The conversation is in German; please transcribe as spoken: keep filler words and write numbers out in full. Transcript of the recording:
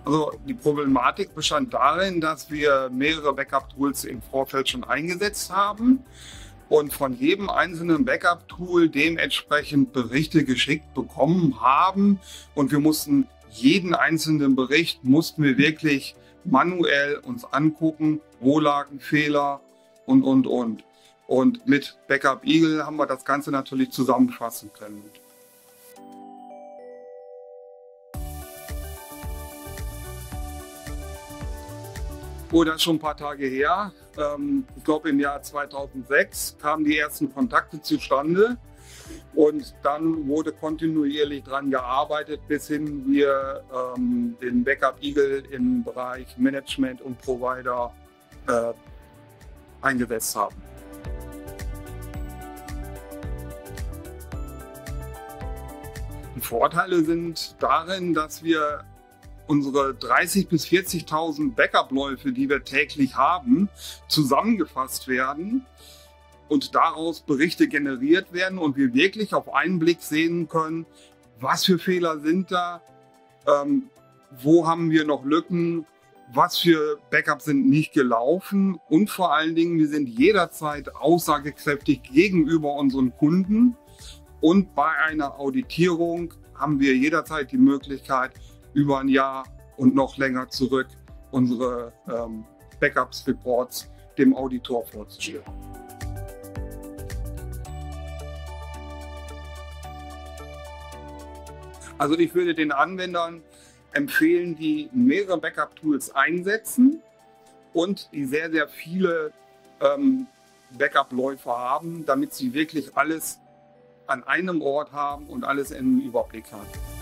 Also die Problematik bestand darin, dass wir mehrere Backup-Tools im Vorfeld schon eingesetzt haben und von jedem einzelnen Backup-Tool dementsprechend Berichte geschickt bekommen haben. Und wir mussten jeden einzelnen Bericht mussten wir wirklich manuell uns angucken, wo lagen Fehler und, und, und. Und mit Backup Eagle haben wir das Ganze natürlich zusammenfassen können. Oh, das ist schon ein paar Tage her. Ich glaube, im Jahr zweitausendsechs kamen die ersten Kontakte zustande und dann wurde kontinuierlich daran gearbeitet, bis hin wir ähm, den Backup Eagle im Bereich Management und Provider äh, eingesetzt haben. Die Vorteile sind darin, dass wir unsere dreißigtausend bis vierzigtausend Backup-Läufe, die wir täglich haben, zusammengefasst werden und daraus Berichte generiert werden und wir wirklich auf einen Blick sehen können, was für Fehler sind da, ähm, wo haben wir noch Lücken, was für Backups sind nicht gelaufen und vor allen Dingen, wir sind jederzeit aussagekräftig gegenüber unseren Kunden und bei einer Auditierung haben wir jederzeit die Möglichkeit, über ein Jahr und noch länger zurück unsere ähm, Backups, Reports dem Auditor vorzustellen. Also ich würde den Anwendern empfehlen, die mehrere Backup-Tools einsetzen und die sehr, sehr viele ähm, Backup-Läufe haben, damit sie wirklich alles an einem Ort haben und alles im Überblick haben.